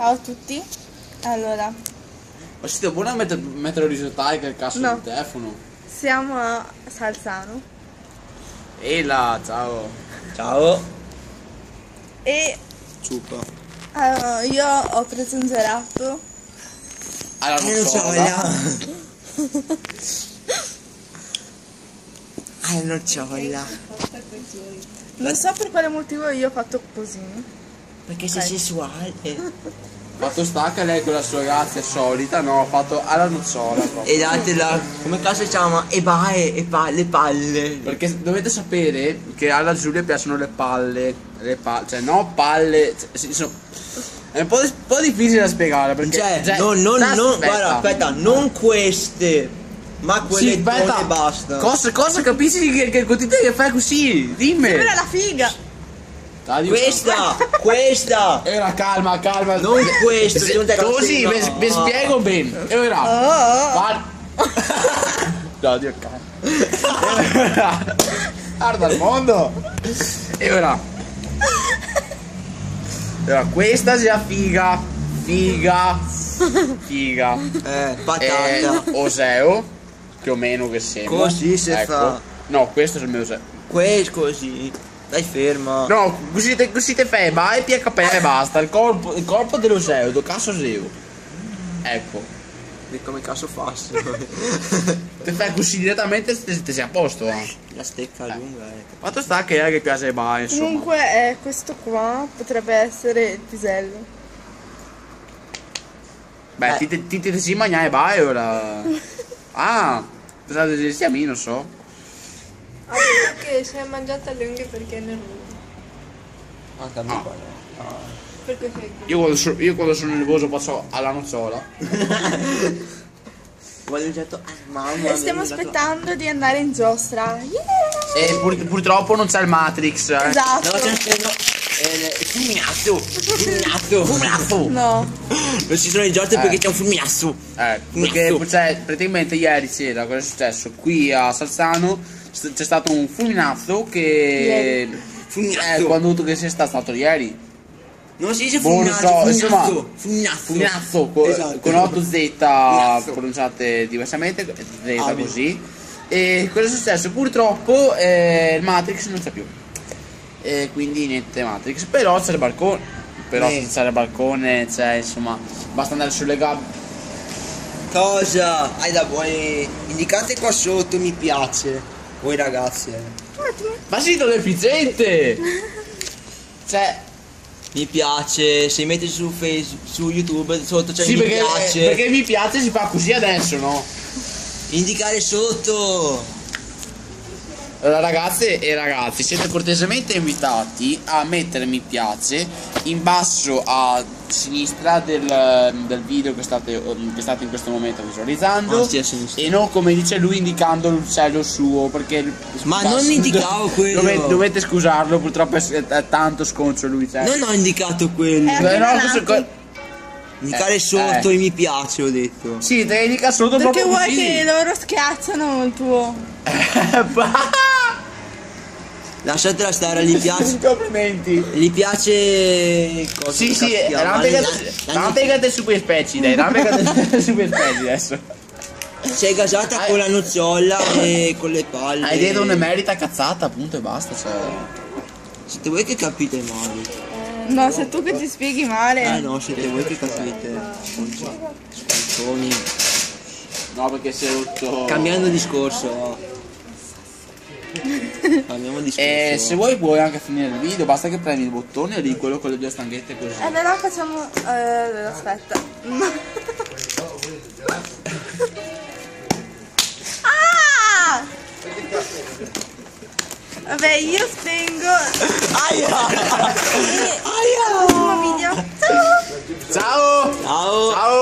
Ciao a tutti. Allora, Ma siete buoni a mettere orizzontale che è il cazzo No. del telefono? siamo a Salzano E là, ciao. Ciao. e Ciupa. io ho preso un gelato. Allora, non Non so, c'ho non c'ho Non so per quale motivo io ho fatto così. Perché sei sessuale. fatto stacca lei con la sua grazia solita, no, ho fatto alla nocciola proprio. E datela, come cazzo si chiama? Le palle. Perché dovete sapere che alla Giulia piacciono le palle, cioè no palle, è un po' difficile da spiegare perché Cioè, non, guarda, aspetta, non queste, ma quelle sì, aspetta, buone e basta. cosa capisci che continui che fai così? Dimmi. Sembra la figa. Dai, Questa. Era calma, Non questo, Se- non te così no. vi spiego bene. E ora no, Dio cazzo. Guarda il mondo. E ora questa sia figa. Patata. Oseo più o meno che sembra. Così si fa. No, questo è il mio Oseo. Questo così. Dai ferma. No, così te fai, vai PHP e basta. Il corpo dell'Oseo, do cazzo Oseo. Ecco. E come cazzo faccio? Te fai così direttamente te sei a posto. La stecca lunga, Fatto sta che piace mai, insomma. Comunque questo qua potrebbe essere il pisello. Beh, ti si mangiare vai ora. Ah, pensate che sia mio, non so. Ha detto che si è mangiata le unghie perché è nervoso. Anche a me Perché sei Io quando sono nervoso faccio alla nocciola. Voglio un certo. Mamma. Stiamo aspettando di andare in giostra. Yeah! E purtroppo non c'è il Matrix. Esatto. No, c'è fulminato. No. Non ci sono i giorni perché c'è un fulminato. Perché cioè, praticamente ieri sera cosa è successo? Qui a Salzano c'è stato un fulminato che quando che sia stato ieri. Non si dice Boh, non so, insomma, fulminato. Esatto. con 8 Z pronunciate diversamente, Z così. E cosa è successo? Purtroppo il Matrix non c'è più. E quindi niente Matrix. Però c'è il balcone. Però se c'è il balcone, cioè insomma, basta andare sulle gabbie. Cosa? Hai da buoni. Indicate qua sotto, mi piace. Voi ragazzi. Ma sì, non è efficiente! Cioè. Mi piace, se metti su Facebook, su YouTube sotto c'è Sì, mi piace. perché mi piace si fa così adesso, no? Indicare sotto. Allora ragazze e ragazzi, siete cortesemente invitati a mettere mi piace in basso a sinistra del video che state in questo momento visualizzando. Sì, a sinistra. E non come dice lui indicando l'uccello suo, perché Ma non indicavo quello. dovete scusarlo, purtroppo è tanto sconcio lui, cioè. Non ho indicato quello. Indicare sotto i mi piace, ho detto. Sì, te indica sotto Perché proprio vuoi così. che loro schiacciano il tuo. Lasciatela stare, gli piace. Complimenti. Gli piace. Cosa Sì, si chiama? rampegate su quei specie, dai, rampegate su quei specie adesso. Sei gasata con la nocciola e con le palle. Hai detto non merita cazzata, appunto, e basta, cioè. Siete voi che capite male. No, sei tu che ti spieghi male. No, siete voi che capite. Scontoni. No, perché si è rotto. Cambiando discorso. Cambiamo discorso. Se vuoi anche finire il video, basta che premi il bottone lì, quello con le due stanghette così. Allora facciamo. Aspetta. Ah! Vabbè, io spengo. Aia! Ultimo video. Ciao! Ciao! Ciao! Ciao!